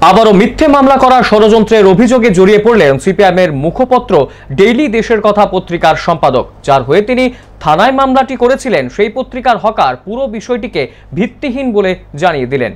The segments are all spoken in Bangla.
আবারও মিথ্যে মামলা করার ষড়যন্ত্রের অভিযোগে জড়িয়ে পড়লেন সিপিআইএমের মুখপত্র ডেইলি দেশের কথা পত্রিকার সম্পাদক, যার হয়ে তিনি থানায় মামলাটি করেছিলেন। সেই পত্রিকার হকার পুরো বিষয়টিকে ভিত্তিহীন বলে জানিয়ে দিলেন।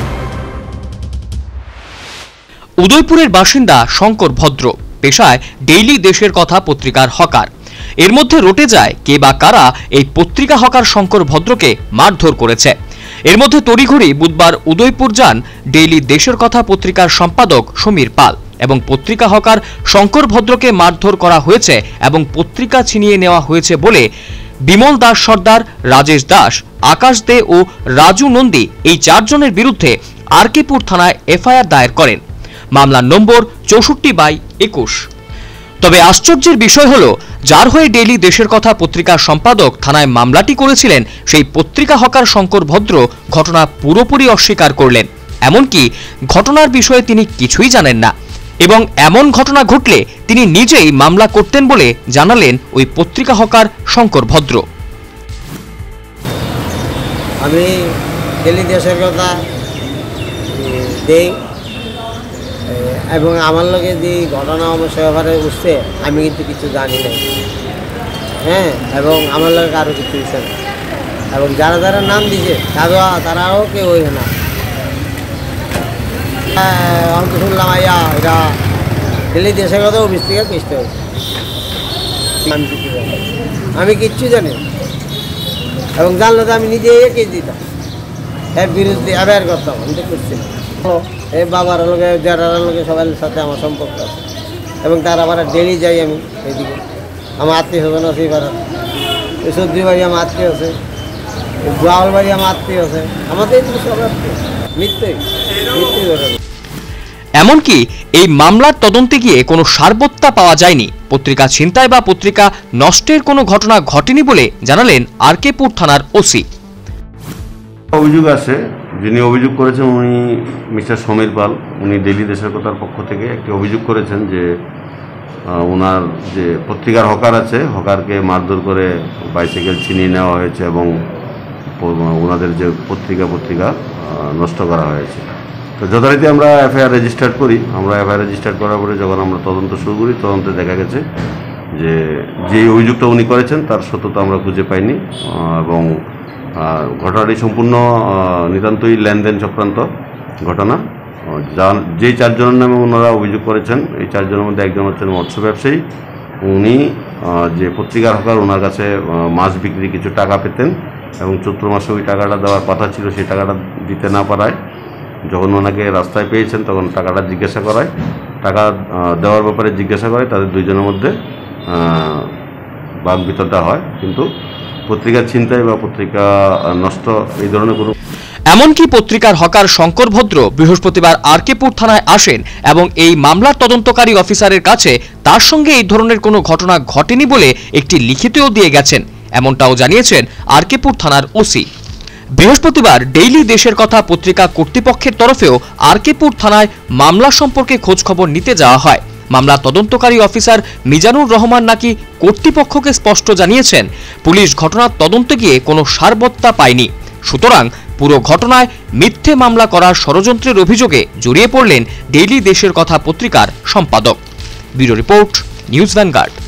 উদয়পুরের বাসিন্দা শঙ্কর ভদ্র, পেশায় ডেইলি দেশের কথা পত্রিকার হকার। এর মধ্যে রটে যায় কে বা কারা এই পত্রিকা হকার শঙ্কর ভদ্রকে মারধর করেছে। এর মধ্যে তড়িঘড়ি বুধবার উদয়পুর যান ডেইলি দেশের কথা পত্রিকার সম্পাদক সমীর পাল এবং পত্রিকা হকার শঙ্কর ভদ্রকে মারধর করা হয়েছে এবং পত্রিকা ছিনিয়ে নেওয়া হয়েছে বলে বিমল দাস সর্দার, রাজেশ দাস, আকাশ দে ও রাজু নন্দী এই চারজনের বিরুদ্ধে আরকেপুর থানায় এফআইআর দায়ের করেন। মামলার নম্বর 64/21। তবে আশ্চর্যের বিষয় হলো, যার হয়ে ডেইলি দেশের কথা পত্রিকার সম্পাদক থানায় মামলাটি করেছিলেন সেই পত্রিকা হকার শঙ্কর ভদ্র ঘটনা পুরোপুরি অস্বীকার করলেন। এমনকি ঘটনার বিষয়ে তিনি কিছুই জানেন না এবং এমন ঘটনা ঘটলে তিনি নিজেই মামলা করতেন বলে জানালেন ওই পত্রিকা হকার শঙ্কর ভদ্র। আমি ডেইলি দেশের কথা দেই এবং আমার লগে যে ঘটনা আমার ব্যাপারে উঠছে আমি কিন্তু কিছু জানি না, এবং আমার লগে আরও কিছু দিচ্ছে না, এবং যারা যারা নাম দিছে তারাও কেউ ওই না। আমি শুনলাম আইয়া এটা ডেইলি দেশের কথা অফিস থেকে কেসতে হয়েছে। আমি কিচ্ছু জানি এবং জানলে তো আমি নিজে কেস দিতাম, এর বিরুদ্ধে অ্যাফআইআর করতাম। আমি তো করছি এই বাবার লোকে যারা লোকে সবার সাথে আমার সম্পর্ক আছে এবং তার আবার ডেলি যাই আমি এইদিকে। আমার আত্মীয় স্বজন আছে, এবার সবজি বাড়ি আমার আত্মীয় আছে, গোয়াল বাড়ি আমার আত্মীয় আছে, আমাদের এইদিকে সব আত্মীয় মৃত্যু ঘটনা। এমনকি এই মামলার তদন্তে গিয়ে কোনো সারবত্তা পাওয়া যায়নি। পত্রিকা ছিনতাই বা পত্রিকা নষ্টের কোনো ঘটনা ঘটেনি বলে জানালেন আরকেপুর থানার ওসি। অভিযোগ আছে, যিনি অভিযোগ করেছেন উনি মিস্টার সমীর পাল। উনি ডেইলি দেশের কথার পক্ষ থেকে একটি অভিযোগ করেছেন যে ওনার যে পত্রিকার হকার আছে, হকারকে মারধর করে বাইসাইকেল ছিনিয়ে নেওয়া হয়েছে এবং ওনাদের যে পত্রিকা নষ্ট করা হয়েছে। তো যথারীতি আমরা এফআইআর রেজিস্টার করি। আমরা এফআইআর রেজিস্টার করার পরে যখন আমরা তদন্ত শুরু করি, তদন্তে দেখা গেছে যে যেই অভিযোগটা উনি করেছেন তার সত্যতা আমরা খুঁজে পাইনি এবং ঘটনাটি সম্পূর্ণ নিতান্তই লেনদেন চক্রান্ত ঘটনা। যেই চারজনের নামে ওনারা অভিযোগ করেছেন, এই চারজনের মধ্যে একজন হচ্ছেন মৎস্য ব্যবসায়ী। উনি যে পত্রিকার হকার, ওনার কাছে মাছ বিক্রি কিছু টাকা পেতেন এবং চৈত্র মাসে ওই টাকাটা দেওয়ার কথা ছিল, সেই টাকাটা দিতে না পারায় যখন ওনাকে রাস্তায় পেয়েছেন তখন টাকাটা জিজ্ঞাসা করায়, টাকা দেওয়ার ব্যাপারে জিজ্ঞাসা করে, তাদের দুইজনের মধ্যে বাক বিতরটা হয়। কিন্তু পত্রিকা ছিনতাই বা পত্রিকা নষ্ট এই ধরনের কোনো। এমনকি পত্রিকার হকার শঙ্কর ভদ্র বৃহস্পতিবার আরকেপুর থানায় আসেন এবং এই মামলার তদন্তকারী অফিসারের কাছে তার সঙ্গে এই ধরনের কোনো ঘটনা ঘটেনি বলে একটি লিখিতও দিয়ে গেছেন, এমনটাও জানিয়েছেন আরকেপুর থানার ওসি। বৃহস্পতিবার ডেইলি দেশের কথা পত্রিকা কর্তৃপক্ষের তরফেও আরকেপুর থানায় মামলা সম্পর্কে খোঁজখবর নিতে যাওয়া হয়। মামলা তদন্তকারী অফিসার মিজানুর রহমান নাকি কর্তৃপক্ষকে স্পষ্ট জানিয়েছেন, পুলিশ ঘটনার তদন্তে গিয়ে কোনো সারবত্তা পায়নি। সুতরাং পুরো ঘটনায় মিথ্যে মামলা করার ষড়যন্ত্রের অভিযোগে জড়িয়ে পড়লেন ডেইলি দেশের কথা পত্রিকার সম্পাদক। Bureau report, News vanguard.